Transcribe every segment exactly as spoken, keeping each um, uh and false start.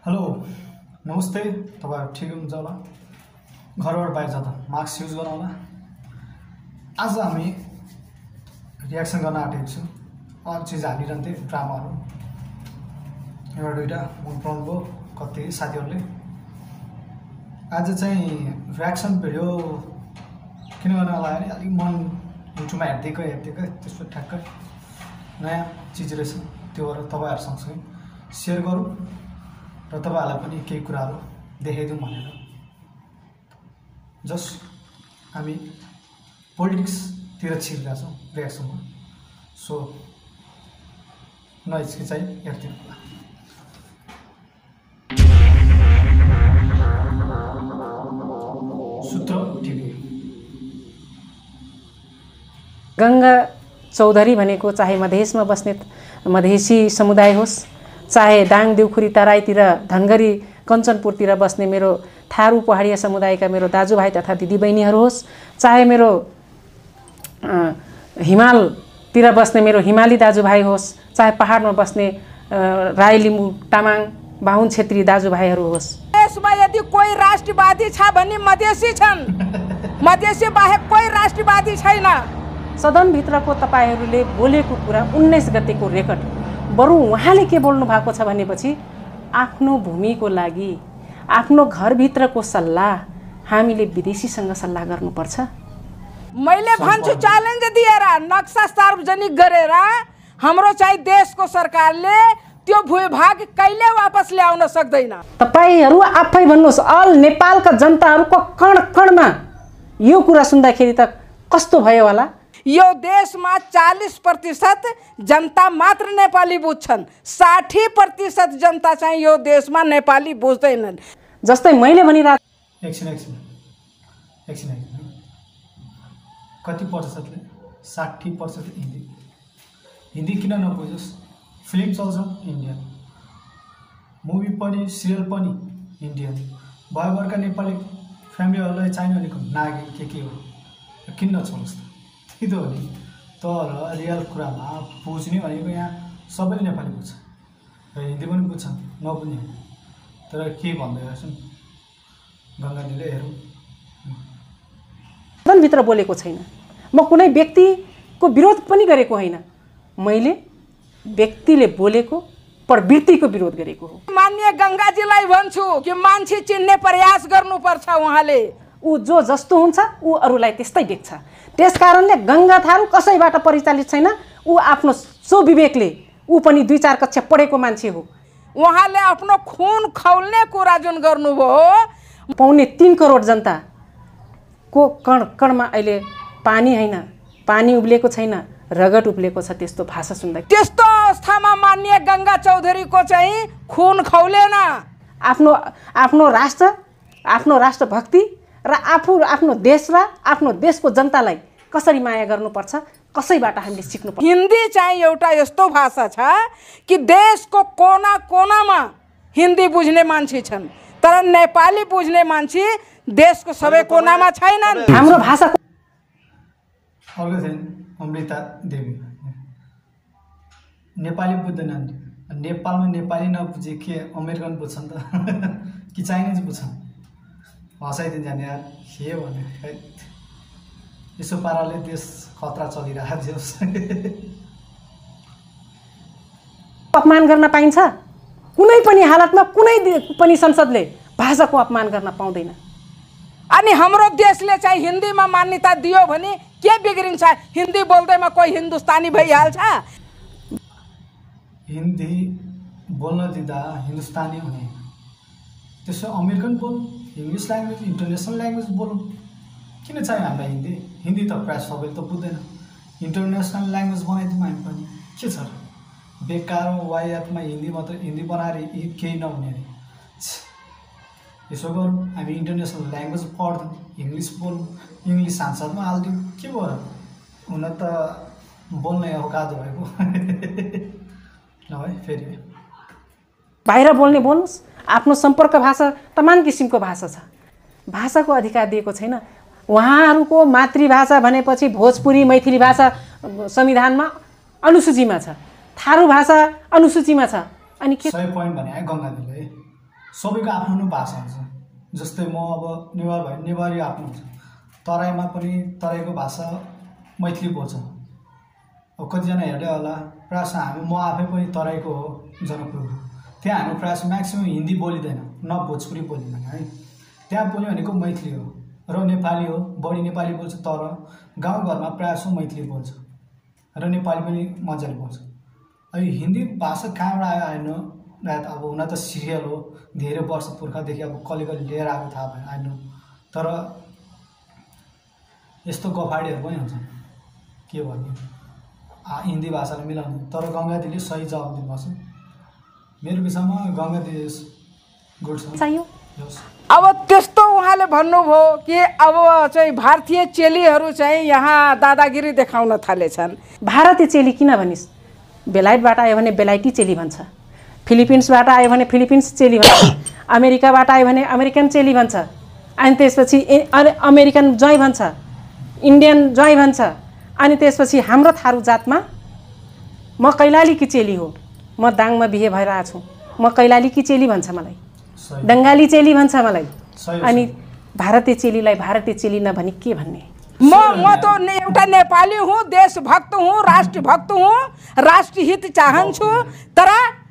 Hello नमस्ते तपाईहरु ठिक हुनुहुन्छ होला घरबाट बाहिर जाँदा मास्क युज गर्नु होला आज हामी रियाक्सन गर्न आँटेको छु अरु चीज हालिरहन्थे ड्रामाहरु एउटा दुईटा मन पराउनु भयो कति साथीहरुले आज चाहिँ रियाक्सन भिडियो किन गर्न लाग्यो अलि मन युट्युबमा हेर्दैको हेर्दैको त्यसको ठ्याक्कै नयाँ चीज रहेछ त्यो भएर तपाईहरु सँगसँगै शेयर गरौँ र तपाईहरुलाई पनि केही कुराहरु देखाइदिउँ भनेर जस्ट हामी पोलिटिक्स तिर छिर्दा छौं रियाक्सनमा सो नहिचकिचाइ हेर्दिनु होला सूत्र टिभी गंगा चौधरी भनेको चाहे मधेसमा बस्ने मधेसी समुदाय होस् चाहे दाङ देउखुरी तराईतिर धनगढी कञ्चनपुरतिर बस्ने मेरो थारू पहाडिया समुदायका मेरो दाजुभाइ तथा दिदीबहिनीहरू होस् चाहे मेरो हिमालतिर बस्ने मेरो हिमाली दाजुभाइ होस् चाहे पहाडमा बस्ने राई लिम्बू तामाङ बाहुन क्षेत्री दाजुभाइहरू होस् देशमा यदि कोही राष्ट्रवादी छ भने मधेसी छन् मधेसी बाहेक कोही राष्ट्रवादी छैन सदनभित्रको तपाईहरूले बोलेको कुरा उन्नाइस गतेको रेकर्ड बरु उहाँले के बोल्नु भएको छ भनेपछि आफ्नो भूमिको लागि आफ्नो घरभित्रको सल्लाह हामीले विदेशीसँग सल्लाह गर्नुपर्छ मैले भन्छु च्यालेन्ज दिएर नक्सा सार्वजनिक गरेर हाम्रो चाहिँ देशको सरकारले त्यो भूभाग कहिले वापस ल्याउन सक्दैन तपाईहरू आफै भन्नुस् अल नेपालका जनताहरूको कण कणमा यो कुरा सुन्दाखेरि त कस्तो भयो होला यो देशमा चालीस प्रतिशत जनता मात्र नेपाली बुझ्छन् साठी प्रतिशत जनता चाहिँ यो देशमा नेपाली बुझ्दैनन् जस्तै मैले भनिरहेको एकछिन एकछिन एकछिन एकछिन कति प्रतिशतले साठी प्रतिशत हिन्दी हिन्दी किन नबुझोस् फिल्म चल्छ इन्डियन मुभी पनि सिरियल पनि इन्डियन भयभरका नेपाली फ्यामिलीहरूलाई चाहिने भनेको नागी के के हो किन नचल्छ त त्यो हो नि तर रियल कुरामा बुझ्ने भनेको यहाँ सबैले नेपाली बुझ्छ र हिन्दी पनि बुझ्छ नबुझ्ने तर के भन्दै रहेछन् गङ्गाजीले हेरौँ सदनभित्र बोलेको छैन म कुनै व्यक्तिको विरोध पनि गरेको होइन मैले व्यक्तिले बोलेको प्रवृत्तिको विरोध गरेको हो मान्य गङ्गाजीलाई भन्छु कि मान्छे चिन्ने प्रयास गर्नुपर्छ उहाँले ऊ जो जस्तो हुन्छ ऊ अरूलाई त्यस्तै देख्छ त्यसकारणले गंगा थारू कसैबाट परिचालित छैन ऊ आफ्नो स्वविवेकले ऊ पनि दुई चार कक्षा पढेको मान्छे हो उहाँले आफ्नो खुन खौल्ने कुरा जुन गर्नुभयो पौने तीन करोड जनता को कण कणमा अहिले पानी हैन पानी उब्लेको छैन रगत उब्लेको छ त्यस्तो भाषा सुन्दा त्यस्तो अवस्थामा मान्य गंगा चौधरीको चाहिँ खुन खौलेन आफ्नो आफ्नो राष्ट्र आफ्नो राष्ट्रभक्ति र आफू आफ्नो देश र आफ्नो देशको जनतालाई कसरी माया गर्नुपर्छ कसैबाट हामीले सिक्नुपर्छ हिन्दी चाहिँ एउटा यस्तो भाषा छ कि देशको कोना कोनामा हिन्दी बुझ्ने मान्छे छन् तर नेपाली बुझ्ने मान्छे देशको सबै कोनामा छैनन् हाम्रो भाषा अर्को चाहिँ अमृता देवी नेपाली बुझ्दैनन् नेपालमा नेपाली नबुझे के अमेरिकन बुझ्छन् त कि चाइनिज बुझ्छन् हँसाइदिन्छ नि यार के भने खै यसो पाराले देश खतरा चलिरहेको छ अपमान गर्न पाइन्छ कुनै पनि हालतमा कुनै पनि संसदले भाषाको अपमान गर्न पाउँदैन अनि हाम्रो देशले चाहिँ हिन्दीमा मान्यता दियो भने के बिग्रिन्छ हिन्दी बोल्दैमा कोही हिन्दुस्तानी भइहाल्छ हिन्दी बोल्न दिँदा हिन्दुस्तानी हुने त्यसो अमेरिकन बोल इंग्लिश ल्याङ्ग्वेज इन्टरनेसनल ल्याङ्ग्वेज बोलौँ किन चाहियो हामीलाई हिन्दी हिन्दी त प्रायः सबैले त बुझ्दैन इन्टरनेसनल ल्याङ्ग्वेज बनाइदिउँ हामी पनि के छ र बेकार वायातमा हिन्दी मात्र हिन्दी बनाएर केही नहुने अरे यसो गरौँ हामी इन्टरनेसनल ल्याङ्ग्वेज पढ्दैनौँ इङ्ग्लिस बोलौँ इङ्ग्लिस सांसदमा हालिदिउँ के भयो हुन त बोल्ने औकात भएको ल है फेरि बाहिर बोल्ने बोल्नुहोस् आफ्नो सम्पर्क भाषा तमाम किसिमको भाषा छ भाषाको अधिकार दिएको छैन उहाँहरूको मातृभाषा भनेपछि भोजपुरी मैथिली भाषा संविधानमा अनुसूचीमा छ थारू भाषा अनुसूचीमा छ अनि के सय पोइन्ट भने गङ्गाजीले सबैको आफ्नो भाषा हुन्छ। जस्तै म अब नेवार भए नेवारी आफ्नो हुन्छ, तराईमा पनि तराईको भाषा मैथिली बोल्छ। अब कतिजना हेर्दै होला, प्रायः हामी म आफै पनि तराईको हो, जनकपुरको। त्यहाँ हामी प्रायः म्याक्सिमम् हिन्दी बोलिँदैन, न भोजपुरी बोलिँदैन है। त्यहाँ बोल्यो भनेको मैथिली हो र नेपाली हो, बढी नेपाली बोल्छ। तर गाउँघरमा प्रायः सो मैथिली बोल्छ र नेपाली पनि मजाले बोल्छ। अब हिन्दी भाषा कहाँबाट आयो आएन, अब हुन त सिरियल हो, धेरै वर्ष पुर्खादेखि अब कसले कसले लिएर आएको थाहा भएन आएन। तर यस्तो गफाडीहरू पनि हुन्छन्, के भन्ने हिन्दी भाषाले मिलाउने। तर गङ्गा दिदीले सही जवाब दिनुभएको छ। मेरो विषयमा गङ्गा दिदी गुड छ। अब त्यस्तो उहाँले भन्नुभयो कि अब चाहिँ भारतीय चेलीहरू चाहिँ यहाँ दादागिरी देखाउन थालेछन्। भारतीय चेली किन भनिस्? बेलायतबाट आयो भने बेलायती चेली भन्छ, फिलिपिन्सबाट आयो भने फिलिपिन्स चेली भन्छ, अमेरिकाबाट आयो भने अमेरिकन चेली भन्छ, अनि त्यसपछि अमेरिकन ज्वाइँ भन्छ, इन्डियन ज्वाइँ भन्छ। अनि त्यसपछि हाम्रो थारू जातमा म कैलालीकी चेली हो, म दाङमा बिहे भएर आएको छु, म कैलालीकी चेली भन्छ मलाई, बङ्गाली चेली भन्छ मलाई। अनि भारतीय चेलीलाई भारतीय चेली नभनी के भन्ने? म म त एउटा नेपाली हुँ, देशभक्त हुँ, राष्ट्रभक्त हुँ, राष्ट्रहित चाहन्छु। तर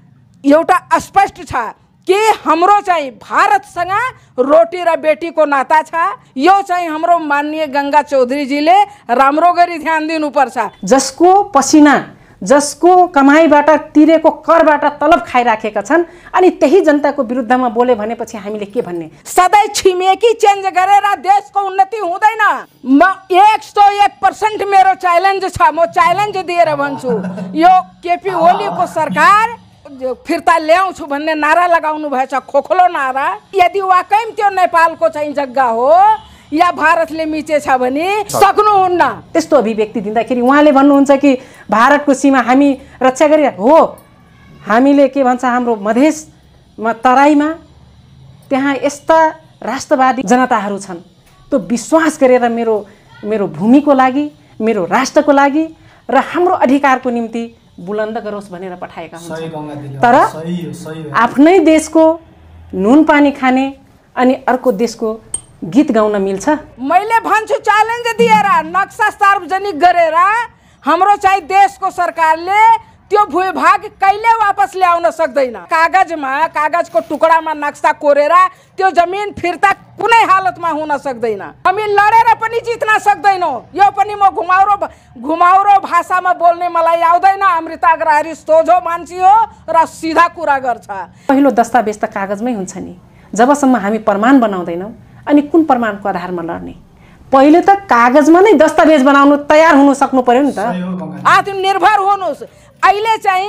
एउटा स्पष्ट छ कि हाम्रो चाहिँ भारतसँग रोटी र बेटीको नाता छ। यो चाहिँ हाम्रो माननीय गंगा चौधरीजीले राम्रो गरी ध्यान दिनुपर्छ। जसको पसिना, जसको कमाईबाट तिरेको करबाट तलब खाइराखेका छन्, अनि त्यही जनताको विरुद्धमा बोले भनेपछि हामीले के भन्ने? सधैँ छिमेकी चेन्ज गरेर देशको उन्नति हुँदैन। म एक सौ एक पर्सेन्ट मेरो च्यालेन्ज छ, म च्यालेन्ज दिएर भन्छु, यो केपी ओलीको सरकार फिर्ता ल्याउँछु भन्ने नारा लगाउनु भएछ, खोखलो नारा। यदि वाकई त्यो नेपालको चाहिँ जग्गा हो या भारतले मिचेछ भने सक्नुहुन्न। त्यस्तो अभिव्यक्ति दिँदाखेरि उहाँले भन्नुहुन्छ कि भारतको सीमा हामी रक्षा गरि हो। हामीले के भन्छ, हाम्रो मधेसमा तराईमा त्यहाँ यस्ता राष्ट्रवादी जनताहरू छन्, त्यो विश्वास गरेर मेरो मेरो भूमिको लागि, मेरो राष्ट्रको लागि र हाम्रो अधिकारको निम्ति बुलन्द गरोस् भनेर पठाएका हुन्छन्। तर आफ्नै देशको नुन पानी खाने अनि अर्को देशको गीत गाउन मिल्छ? मैले भन्छु च्यालेन्ज दिएर नक्सा सार्वजनिक गरेर हाम्रो चाहिँ देशको सरकारले त्यो भूभाग कहिले वापस ल्याउन सक्दैन। कागजमा, कागजको टुकडामा नक्सा कोरेर त्यो जमिन फिर्ता कुनै हालतमा हुन सक्दैन। हामी लडेर पनि जित्न सक्दैनौँ। यो पनि म घुमाउरो घुमाउरो भाषामा बोल्ने मलाई आउँदैन। अमृता अग्रवाल सोझो मान्छे हो र सिधा कुरा गर्छ। पहिलो दस्तावेज त कागजमै हुन्छ नि। जबसम्म हामी प्रमाण बनाउँदैनौँ, अनि कुन प्रमाणको आधारमा लड्ने? पहिले त कागजमा नै दस्तावेज बनाउनु तयार हुनु सक्नु पर्यो नि त। आत्मनिर्भर हुनुहोस्। अहिले चाहिँ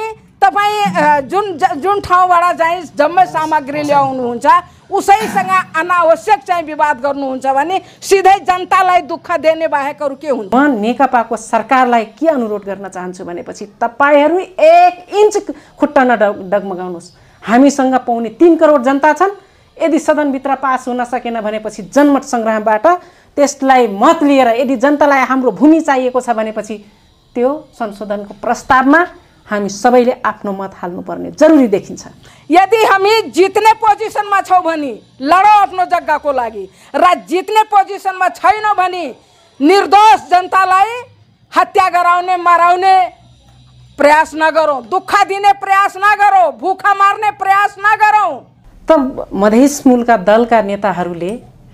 तपाईँ जुन जुन ठाउँबाट चाहिँ जम्मै सामग्री ल्याउनुहुन्छ उसैसँग अनावश्यक चाहिँ विवाद गर्नुहुन्छ भने सिधै जनतालाई दुःख देने बाहेक अरू के हुन्छ? म नेकपाको सरकारलाई के अनुरोध गर्न चाहन्छु भनेपछि तपाईहरू एक इन्च खुट्टा नडगमगाउनुहोस्। हामीसँग पाउने तीन करोड जनता छन्। यदि सदनभित्र पास हुन सकेन भनेपछि जनमत सङ्ग्रामबाट त्यसलाई मत लिएर यदि जनतालाई हाम्रो भूमि चाहिएको छ भनेपछि त्यो संशोधनको प्रस्तावमा हामी सबैले आफ्नो मत हाल्नुपर्ने जरुरी देखिन्छ। यदि हामी जित्ने पोजिसनमा छौँ भने लडौँ आफ्नो जग्गाको लागि, र जित्ने पोजिसनमा छैनौँ भने निर्दोष जनतालाई हत्या गराउने, मराउने प्रयास नगरौँ, दुःख दिने प्रयास नगरौँ, भुखा मार्ने प्रयास नगरौँ। त मधेस मूलका दलका नेताहरूले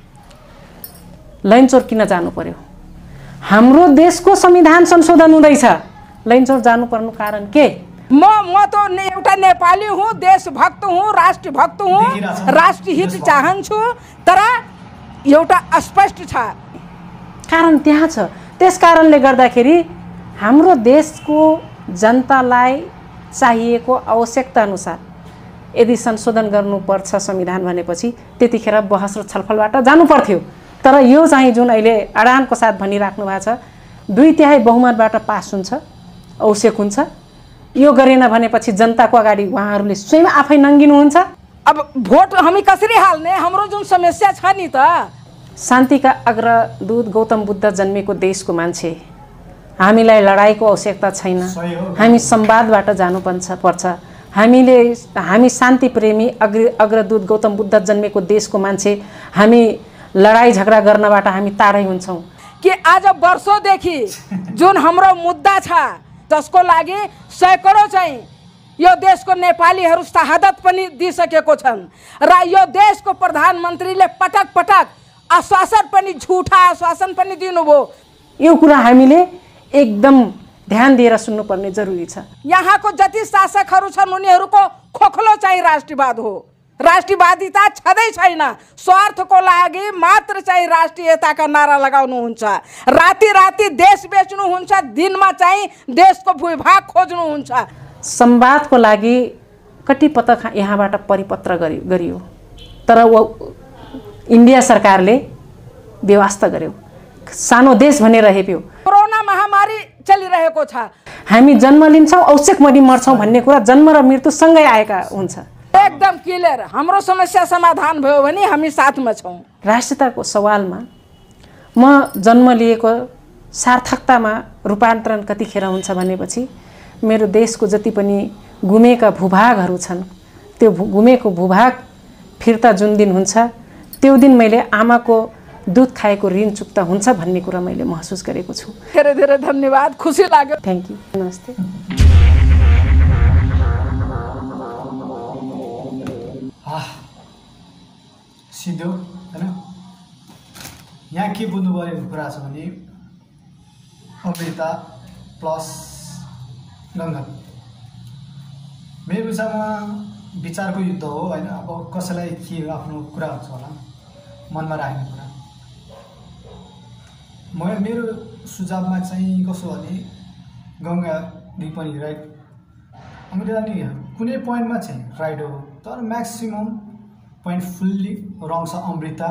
लैनचौर किन जानु पर्यो? हाम्रो देशको संविधान संशोधन हुँदैछ, लैनचौर जानु पर्नु कारण के? म म त एउटा नेपाली हुँ, देशभक्त हुँ, राष्ट्रभक्त हुँ, राष्ट्रहित चाहन्छु। तर एउटा स्पष्ट छ कारण त्यहाँ छ। त्यस कारणले गर्दाखेरि हाम्रो देशको जनतालाई चाहिएको आवश्यकता अनुसार यदि संशोधन गर्नुपर्छ संविधान भनेपछि त्यतिखेर बहस र छलफलबाट जानु पर्थ्यो। तर यो चाहिँ जुन अहिले अडानको साथ भनिराख्नु भएको छ, दुई तिहाई बहुमतबाट पास हुन्छ, आवश्यक हुन्छ। यो गरेन भनेपछि जनताको अगाडि उहाँहरूले स्वयं आफै नङ्गिनुहुन्छ। अब भोट हामी कसरी हाल्ने? हाम्रो जुन समस्या छ नि त, शान्तिका अग्रदूत गौतम बुद्ध जन्मेको देशको मान्छे, हामीलाई लडाईँको आवश्यकता छैन। हामी संवादबाट जानुपर्छ पर्छ हामीले हामी शान्ति प्रेमी अग्र अग्रदूत गौतम बुद्ध जन्मेको देशको मान्छे हामी लडाई झगडा गर्नबाट हामी टाढै हुन्छौँ कि आज वर्षौंदेखि जुन हाम्रो मुद्दा छ जसको लागि सैकडौँ चाहिँ यो देशको नेपालीहरू शहादत पनि दिइसकेको छन् र यो देशको प्रधानमन्त्रीले पटक पटक आश्वासन पनि झुठा आश्वासन पनि दिनुभयो। यो कुरा हामीले एकदम ध्यान दिएर सुन्नुपर्ने जरुरी छ। यहाँको जति शासकहरू छन् उनीहरूको खोखलो चाहिँ राष्ट्रियवाद हो, राष्ट्रियवादिता छँदै छैन। स्वार्थको लागि मात्र चाहिँ राष्ट्रियताका नारा लगाउनुहुन्छ, राति राति देश बेच्नुहुन्छ, दिनमा चाहिँ देशको भूभाग खोज्नुहुन्छ। संवादको लागि कतिपटक यहाँबाट परिपत्र गरियो तर वो इन्डिया सरकारले व्यवस्था गर्यो, सानो देश भनेर हेप्यो। कोरोना महामारी चलिरहेको छ, हामी जन्म लिन्छौँ औषधमरि मर्छौँ भन्ने कुरा जन्म र मृत्यु सँगै आएका हुन्छ। एकदम क्लियर। हाम्रो समस्या समाधान भयो भने हामी साथमा छौँ। राष्ट्रियताको सवालमा म जन्म लिएको सार्थकतामा रूपान्तरण कतिखेर हुन्छ भनेपछि मेरो देशको जति पनि गुमेका भूभागहरू छन् त्यो गुमेको भूभाग फिर्ता जुन दिन हुन्छ त्यो दिन मैले आमाको दूध खाएको ऋण चुक्ता हुन्छ भन्ने कुरा मैले महसुस गरेको छु। धेरै धेरै धन्यवाद, खुसी लाग्यो। थ्याङ्क यू, नमस्ते। सिधो हैन, यहाँ के बुझ्नु परेको कुरा छ भने अमृता प्लस गङ्गा मेरो विचारमा विचारको युद्ध हो हैन। अब कसैलाई के आफ्नो कुरा हुन्छ होला मनमा राख्ने कुरा। म मेरो सुझावमा चाहिँ कसो भने गङ्गा दुई पनि राइट, अमृता नि कुनै पोइन्टमा चाहिँ राइट हो तर म्याक्सिमम पोइन्ट फुल्ली रङ छ अमृता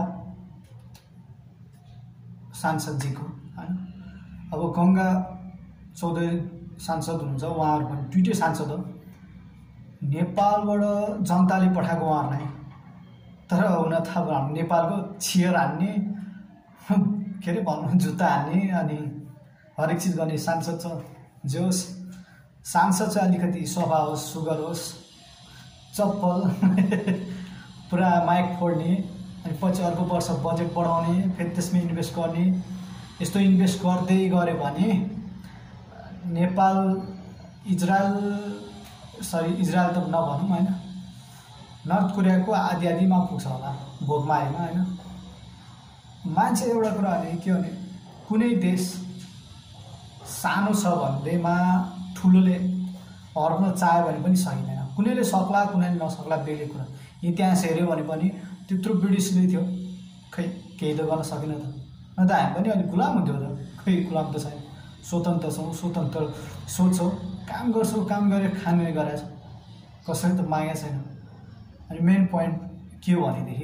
सांसदजीको हैन। अब गङ्गा चौधरी सांसद हुनुहुन्छ, उहाँहरू पनि दुईटै सांसद हो, नेपालबाट जनताले पठाएको उहाँहरूलाई। तर हुन थाहा नेपालको चियर हान्ने के अरे भन्नु जुत्ता हान्ने अनि हरेक चिज गर्ने सांसद छ। जे होस् सांसद चाहिँ अलिकति सफा होस्, सुगर होस्, चप्पल पुरा माइक फोड्ने अनि पछि अर्को वर्ष बजेट बढाउने फेरि त्यसमा इन्भेस्ट गर्ने, यस्तो इन्भेस्ट गर्दै गऱ्यो भने नेपाल इजरायल सरी इजरायल त नभनौँ होइन, नर्थ कोरियाको आधी आधीमा पुग्छ होला भोकमारीमा होइन। मान्छे एउटा कुरा भने के भने कुनै देश सानो छ भन्दैमा ठुलोले हर्न चाह्यो भने पनि सकिँदैन। कुनैले सक्ला कुनैले नसक्ला बेग्लै कुरा। इतिहास हेऱ्यो भने पनि त्यत्रो ब्रिटिसले थियो, खै केही त गर्न सकेन त। न त हामी पनि अलिक गुलाम हुन्थ्यो त, खै गुलाम त छैन। स्वतन्त्र छौँ, स्वतन्त्र सोच्छौँ, काम गर्छौँ, काम गरेर खाने गरेको छ, कसैले त मागेको छैन। अनि मेन पोइन्ट के हो भनेदेखि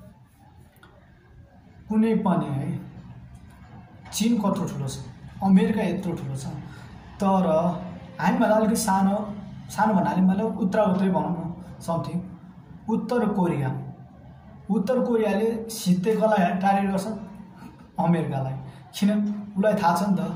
कुनै पनि है चीन कत्रो ठुलो छ, अमेरिका यत्रो ठुलो छ, तर हामीभन्दा अलिकति सानो सानो भन्नाले मतलब उत्तरा उत्तरै भनौँ न समथिङ उत्तर कोरिया। उत्तर कोरियाले सित्तैकोलाई टार्गेट गर्छ अमेरिकालाई, किन उसलाई थाहा छ नि त,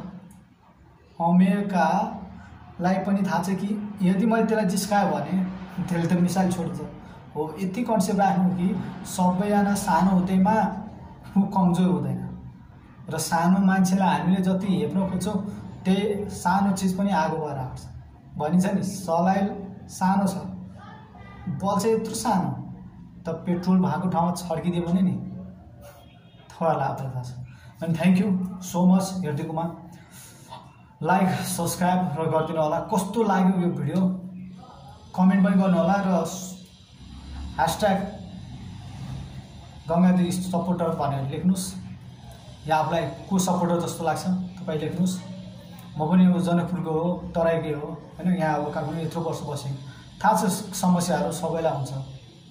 अमेरिकालाई पनि थाहा छ कि यदि मैले त्यसलाई जिस्कायो भने त्यसले त मिसाइल छोड्छ। हो यति कन्सेप्ट राख्नु कि सबैजना सानो हुँदैमा ऊ कमजोर हुँदैन र सानो मान्छेलाई हामीले जति हेप्न खोज्छौँ त्यही सानो चिज पनि आगो भएर आउँछ। भनिन्छ नि सलाइ सानो छ, बल चाहिँ यत्रो सानो, त पेट्रोल भएको ठाउँमा छड्किदियो भने नि थोडा आफूलाई थाहा छ। अनि थ्याङ्क यू सो मच हेरिदिएकोमा। लाइक सब्सक्राइब र गरिदिनु होला। कस्तो लाग्यो यो भिडियो कमेन्ट पनि गर्नु होला र ह्यासट्याग गङ्गादेवी सपोर्टर भनेर लेख्नुहोस् या आफूलाई को सपोर्टर जस्तो लाग्छ तपाईँ लेख्नुहोस्। म पनि अब जनकपुरको हो, तराईकै हो होइन, यहाँ अब काठमाडौँ यत्रो वर्ष बसेँ, थाहा छ समस्याहरू सबैलाई हुन्छ।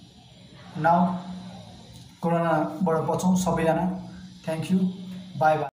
नाउ कोरोनाबाट बचौँ सबैजना। Thank you, bye by.